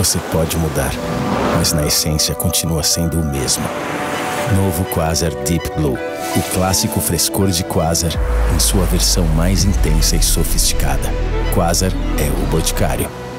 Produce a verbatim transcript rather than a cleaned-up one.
Você pode mudar, mas na essência continua sendo o mesmo. Novo Quasar Deep Blue. O clássico frescor de Quasar em sua versão mais intensa e sofisticada. Quasar é o Boticário.